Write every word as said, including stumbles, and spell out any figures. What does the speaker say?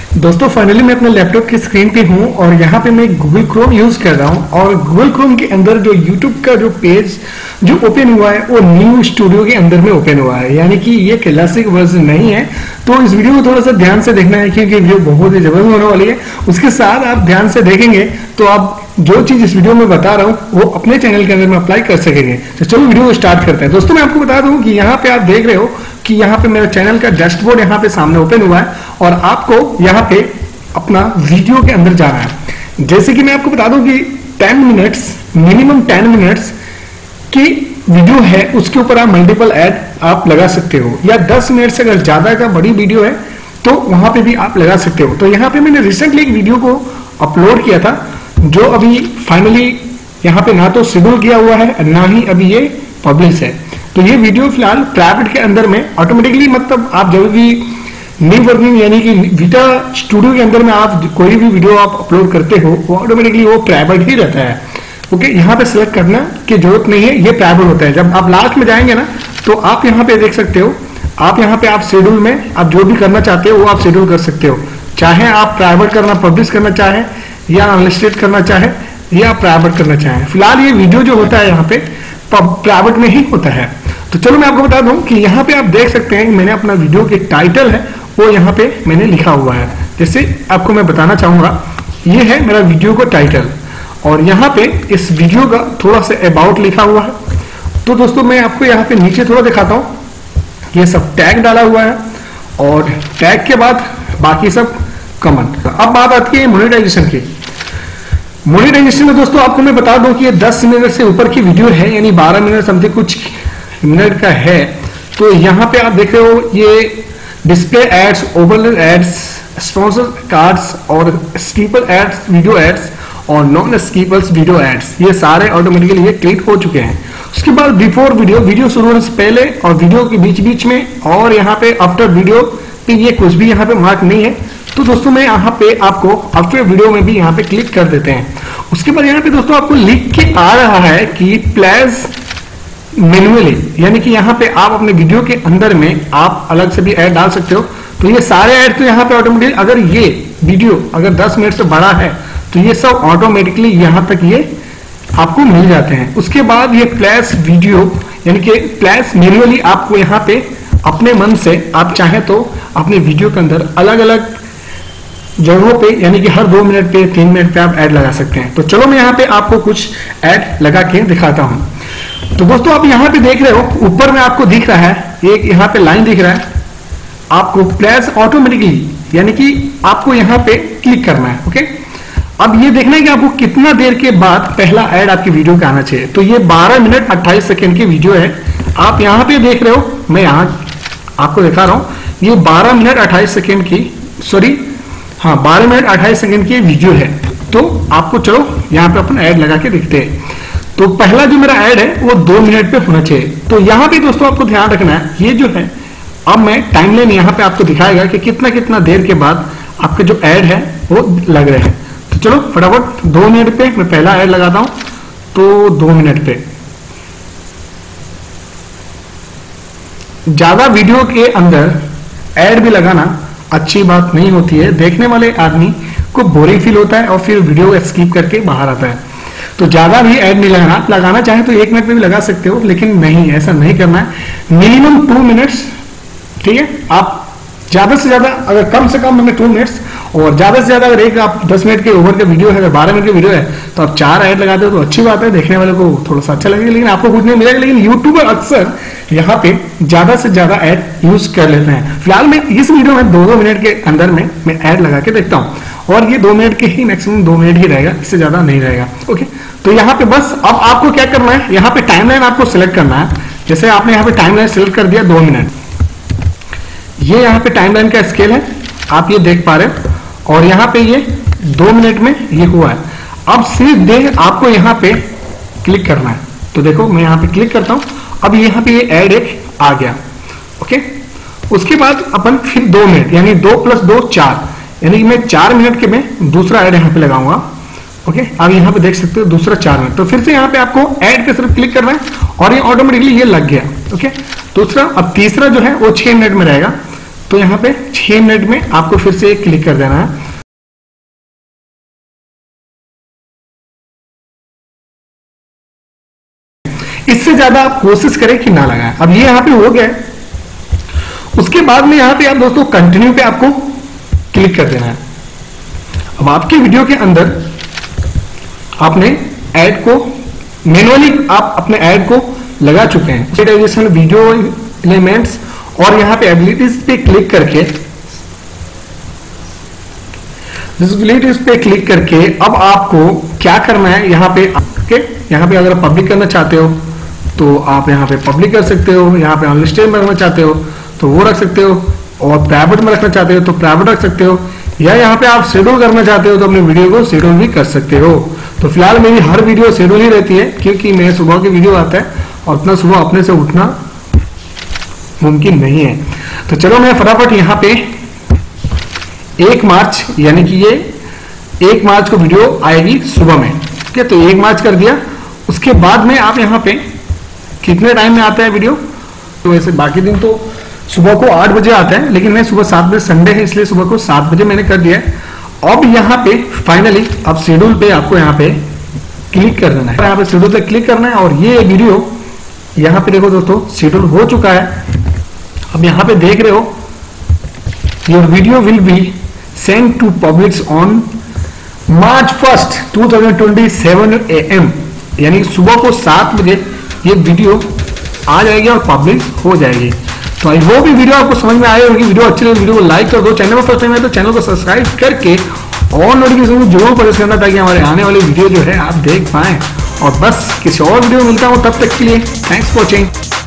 दोस्तों फाइनली मैं अपने लैपटॉप की स्क्रीन पे हूँ और यहाँ पे मैं गूगल क्रोम यूज कर रहा हूँ और गूगल क्रोम के अंदर जो यूट्यूब का जो पेज जो ओपन हुआ है वो न्यू स्टूडियो के अंदर में ओपन हुआ है, यानी कि ये क्लासिक वर्जन नहीं है। तो इस वीडियो को थोड़ा सा ध्यान से देखना है क्योंकि वीडियो बहुत ही जबरदस्त होने वाली है। उसके साथ आप ध्यान से देखेंगे तो आप जो चीज इस वीडियो में बता रहा हूँ वो अपने चैनल के अंदर में अप्लाई कर सकेंगे। तो चलो वीडियो को स्टार्ट करते हैं। दोस्तों मैं आपको बता दूं कि यहाँ पे आप देख रहे हो कि यहाँ पे मेरे चैनल का डैशबोर्ड यहाँ पे सामने ओपन हुआ है और आपको यहाँ पे अपना वीडियो के अंदर जाना है। जैसे कि मैं आपको बता दूं कि ten minutes minimum ten minutes की वीडियो है, उसके ऊपर आप मल्टीपल ऐड आप लगा सकते हो, या दस मिनट से अगर ज्यादा का बड़ी वीडियो है तो वहां पे भी आप लगा सकते हो। तो यहाँ पे मैंने रिसेंटली एक वीडियो को अपलोड किया था जो अभी फाइनली यहाँ पे ना तो शेड्यूल किया हुआ है ना ही अभी ये पब्लिश है। तो ये वीडियो फिलहाल प्राइवेट के अंदर में ऑटोमेटिकली, मतलब आप जब भी न्यू वर्किंग यानी कि वीटा स्टूडियो के अंदर में आप कोई भी वीडियो आप अपलोड करते हो वो ऑटोमेटिकली वो प्राइवेट ही रहता है। ओके, यहाँ पे सिलेक्ट करना की जरूरत नहीं है, ये प्राइवेट होता है। जब आप लास्ट में जाएंगे ना तो आप यहाँ पे देख सकते हो, आप यहाँ पे आप शेड्यूल में आप जो भी करना चाहते हो वो आप शेड्यूल कर सकते हो। चाहे आप प्राइवेट करना पब्लिश करना चाहे या अनलिस्टेड करना चाहे या प्राइवेट करना चाहे। फिलहाल ये वीडियो जो होता है यहाँ पे प्राइवेट में ही होता है। तो चलो मैं आपको बता दूं कि यहाँ पे आप देख सकते हैं मैंने अपना वीडियो के टाइटल है वो यहाँ पे मैंने लिखा हुआ है। जैसे आपको मैं बताना चाहूंगा ये है मेरा वीडियो का टाइटल और यहाँ पे इस वीडियो का थोड़ा सा अबाउट लिखा हुआ है। तो दोस्तों मैं आपको यहाँ पे नीचे थोड़ा दिखाता हूँ, ये सब टैग डाला हुआ है और टैग के बाद बाकी सब कमेंट। अब बात आती है मोनेटाइजेशन की। मोनेटाइजेशन में दोस्तों आपको मैं बता दूं कि ये दस मिनट से ऊपर की वीडियो है, यानी बारह मिनट समथिंग कुछ मिनट का है। तो यहाँ पे आप देख रहे हो ये display ads, overlay ads, sponsor cards और स्कीपल एड्स, वीडियो एड्स और नॉन स्कीपल्स वीडियो एड्स, ये सारे ऑटोमेटिकली ये क्लिक हो चुके हैं। उसके बाद बिफोर वीडियो, वीडियो शुरू होने से पहले और वीडियो के बीच बीच में और यहाँ पे आफ्टर वीडियो पे ये कुछ भी यहाँ पे मार्क नहीं है। तो दोस्तों मैं यहाँ पे आपको आफ्टर वीडियो में भी यहाँ पे क्लिक कर देते हैं। उसके बाद यहाँ पे दोस्तों आपको लिख के आ रहा है कि प्लेस मैन्युअली, यानी कि यहाँ पे आप अपने वीडियो के अंदर में आप अलग से भी ऐड डाल सकते हो। तो ये सारे ऐड तो यहाँ पे ऑटोमेटिकली, अगर ये वीडियो अगर दस मिनट से बड़ा है तो ये सब ऑटोमेटिकली यहाँ तक ये आपको मिल जाते हैं। उसके बाद ये प्लेस वीडियो यानी कि प्लेस मैन्युअली, आपको यहाँ पे अपने मन से आप चाहे तो अपने वीडियो के अंदर अलग अलग जगहों पे यानी कि हर दो मिनट पे तीन मिनट पे आप ऐड लगा सकते हैं। तो चलो मैं यहाँ पे आपको कुछ ऐड लगा के दिखाता हूँ। तो दोस्तों आप यहाँ पे देख रहे हो ऊपर में आपको दिख रहा है एक यहाँ पे लाइन दिख रहा है, आपको प्लेस ऑटोमेटिकली यानी कि आपको यहाँ पे क्लिक करना है। ओके, अब ये देखना है कि आपको कितना देर के बाद पहला ऐड आपकी वीडियो का आना चाहिए। तो ये बारह मिनट अट्ठाईस सेकेंड की वीडियो है, आप यहाँ पे देख रहे हो, मैं यहाँ आपको दिखा रहा हूँ, ये बारह मिनट अट्ठाईस सेकेंड की सॉरी हाँ बारह मिनट अट्ठाईस सेकंड की वीडियो है। तो आपको चलो यहाँ पे अपन ऐड लगा के देखते हैं। तो पहला जो मेरा ऐड है वो दो मिनट पे होना चाहिए। तो यहाँ पे दोस्तों आपको ध्यान रखना है, ये जो है अब मैं टाइमलाइन यहाँ पे आपको दिखाएगा कि कितना कितना देर के बाद आपके जो ऐड है वो लग रहे हैं। तो चलो फटाफट दो मिनट पे मैं पहला ऐड लगाता हूँ। तो दो मिनट पे ज्यादा वीडियो के अंदर ऐड भी लगाना अच्छी बात नहीं होती है, देखने वाले आदमी को बोरिंग फील होता है और फिर वीडियो स्किप करके बाहर आता है। तो ज्यादा भी ऐड नहीं लगाना, लगाना चाहे तो एक मिनट में भी लगा सकते हो, लेकिन नहीं, ऐसा नहीं करना है। मिनिमम टू मिनट्स, ठीक है। आप ज्यादा से ज्यादा अगर कम से कम मैंने टू मिनट्स और ज्यादा से ज्यादा अगर एक आप दस मिनट के ओवर का वीडियो है, अगर बारह मिनट की वीडियो है तो आप चार ऐड लगाते हो तो अच्छी बात है, देखने वाले को थोड़ा सा अच्छा लगेगा, लेकिन आपको कुछ नहीं मिलेगा। लेकिन यूट्यूबर अक्सर यहाँ पे ज्यादा से ज्यादा ऐड यूज कर लेते हैं। फिलहाल मैं इस वीडियो में दो दो मिनट के अंदर में मैं ऐड लगा के देखता हूँ और ये दो मिनट के ही मैक्सिमम दो मिनट ही रहेगा, इससे ज्यादा नहीं रहेगा। ओके, तो यहाँ पे बस अब आपको क्या करना है, यहाँ पे टाइमलाइन आपको सिलेक्ट करना है। जैसे आपने यहाँ पे टाइमलाइन सिलेक्ट कर दिया दो मिनट, ये यहाँ पे टाइमलाइन का स्केल है, आप ये देख पा रहे हो, और यहाँ पे ये दो मिनट में ये हुआ है। अब सिर्फ देर आपको यहाँ पे क्लिक करना है। तो देखो मैं यहाँ पे क्लिक करता हूँ, अब यहाँ पे ये ऐड एक आ गया। ओके, उसके बाद अपन फिर दो मिनट यानी दो प्लस दो चार, यानी कि मैं चार मिनट के में दूसरा ऐड यहाँ पे लगाऊंगा। ओके, आप यहाँ पे देख सकते हो दूसरा चार मिनट। तो फिर से यहाँ पे आपको ऐड पे सिर्फ क्लिक करना है और ये ऑटोमेटिकली ये लग गया। ओके, दूसरा अब तीसरा जो है वो छह मिनट में रहेगा। तो यहाँ पे छह मिनट में आपको फिर से क्लिक कर देना है। इससे ज्यादा आप कोशिश करें कि ना लगाएं। अब ये यहाँ पे हो गया। उसके बाद में यहाँ पे आप दोस्तों कंटिन्यू पे आपको क्लिक कर देना है। अब आपके वीडियो के अंदर आपने ऐड को मैनुअली आप अपने ऐड को लगा चुके हैं। मोनेटाइजेशन, वीडियो एलिमेंट्स और यहाँ पे एबिलिटीज पे क्लिक करके विजिबिलिटीज पे क्लिक करके अब आपको क्या करना है, यहाँ पे ओके यहाँ पे अगर आप पब्लिक करना चाहते हो तो आप यहाँ पे पब्लिक कर सकते हो, यहाँ पे अनलिस्टेड में रखना चाहते हो तो वो रख सकते हो, और प्राइवेट में रखना चाहते हो तो प्राइवेट रख सकते हो, या यहाँ पे आप शेड्यूल करना चाहते हो तो अपने वीडियो को शेड्यूल भी कर सकते हो। तो फिलहाल मेरी हर वीडियो शेड्यूल ही रहती है, क्योंकि मेरे सुबह की वीडियो आता है और उतना सुबह अपने से उठना मुमकिन नहीं है। तो चलो मैं फटाफट यहाँ पे एक मार्च यानी कि ये एक मार्च को वीडियो आएगी सुबह में, ठीक है। तो एक मार्च कर दिया। उसके बाद में आप यहाँ पे कितने टाइम में आता है वीडियो, तो वैसे बाकी दिन तो सुबह को आठ बजे आता है, लेकिन मैं सुबह सात बजे, संडे है इसलिए सुबह को सात बजे मैंने कर दिया है। अब यहाँ पे फाइनली अब शेड्यूल पे आपको यहाँ पे क्लिक कर देना है। यहाँ पे शेड्यूल पे क्लिक करना है और ये वीडियो यहाँ पे देखो दोस्तों शेड्यूल हो चुका है। अब यहाँ पे देख रहे हो your video will be send to public on March first two thousand twenty seven A M, यानी सुबह को सात बजे ये वीडियो आ जाएगी और पब्लिक हो जाएगी। तो आई होप ये वीडियो आपको समझ में आई होगी। वीडियो अच्छी लगी वीडियो को लाइक कर दो, चैनल पर फर्स्ट टाइम है तो चैनल को सब्सक्राइब करके और नोटिफिकेशन को जरूर प्रेस करना ताकि हमारे आने वाली वीडियो जो है आप देख पाएं। और बस किसी और वीडियो में मिलता हूं, तब तक के लिए थैंक्स फॉर वॉचिंग।